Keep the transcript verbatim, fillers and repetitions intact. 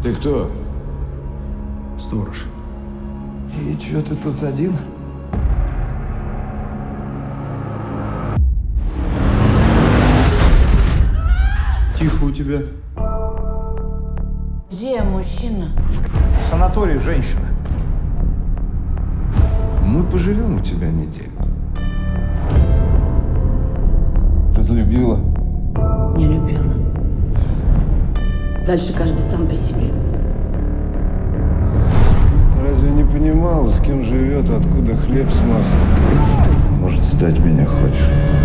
Ты кто? Сторож. И чё ты тут один? Тихо у тебя. Где мужчина? В санатории женщина. Мы поживем у тебя недельку. Разлюбила? Не любила. Дальше каждый сам по себе. Разве не понимал, с кем живет, откуда хлеб с маслом? Может, стать меня хочешь?